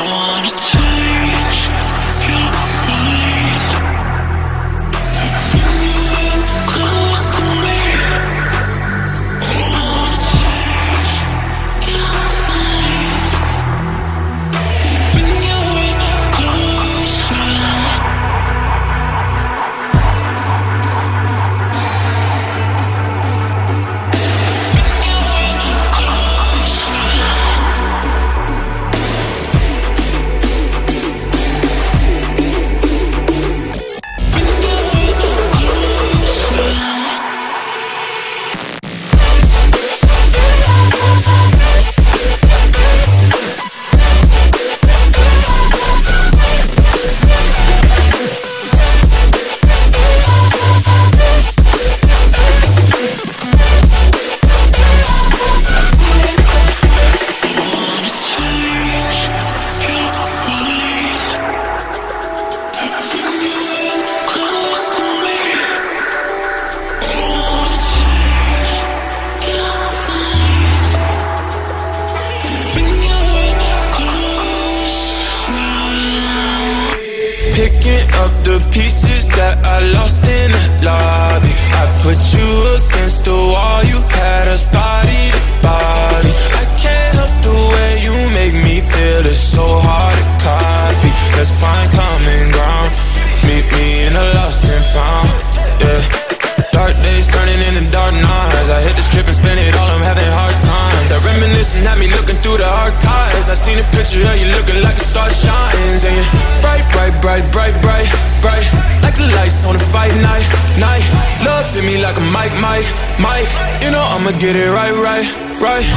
Picking up the pieces that I lost in the lobby. I put you against the wall, you had us body to body. I can't help the way you make me feel, it's so hard to copy. Let's find common ground, meet me in a lost and found, yeah. Dark days turning into dark nights. I hit the strip and spend it all, I'm having hard times. That reminiscing had me looking through the archives. I seen a picture of you looking like a star shines. And you're bright, bright, bright, bright, bright, bright, like the lights on a fight night, night. Love hit me like a mic, mic, mic. You know I'ma get it right, right, right.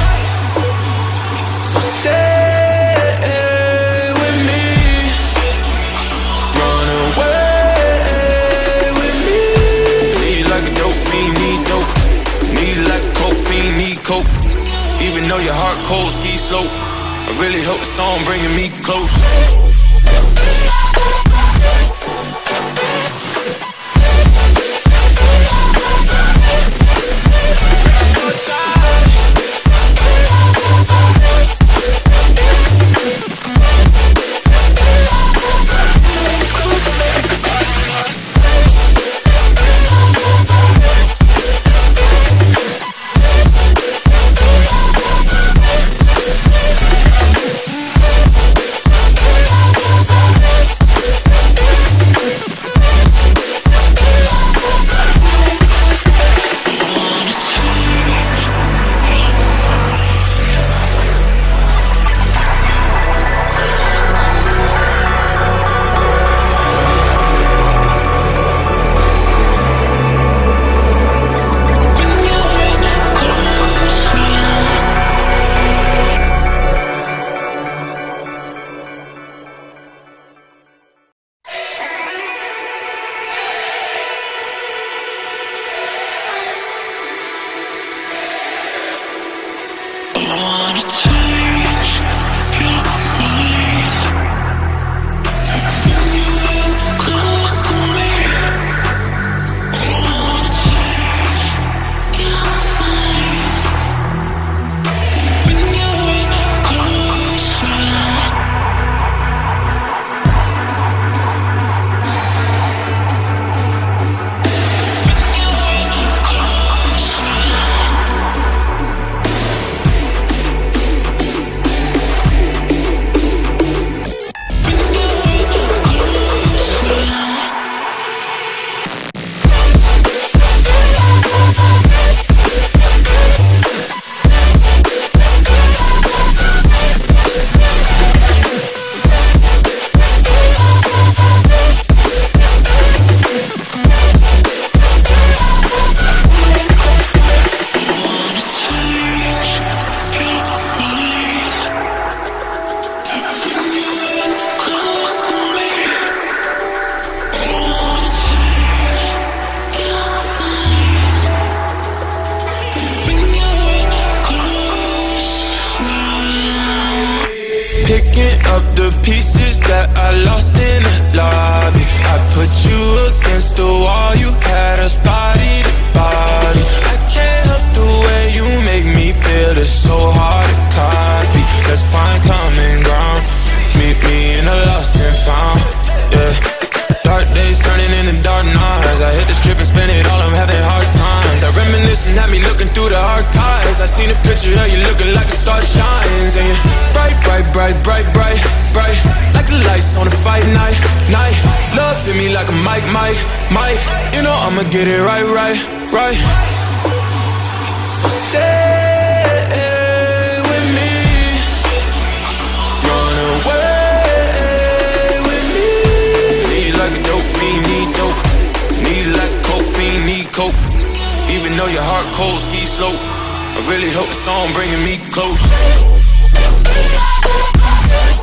So stay with me, run away. Need dope, need like coke, fiend, need coke. Even though your heart cold, ski slope, I really hope the song bringing me close. Picking up the pieces that I lost in the lobby. I put you against the wall, you had us body to body. I can't help the way you make me feel, it's so hard to copy. Let's find common ground, meet eyes, I seen a picture of you looking like a star shines. And you're bright, bright, bright, bright, bright, bright, like the lights on a fight night, night. Love hit me like a mic, mic, mic. You know I'ma get it right, right, right. So stay with me, run away with me. Need like a dope fiend, need dope. Need like a coke fiend, need coke. Even though your heart cold, ski slope, I really hope the song bringing me close.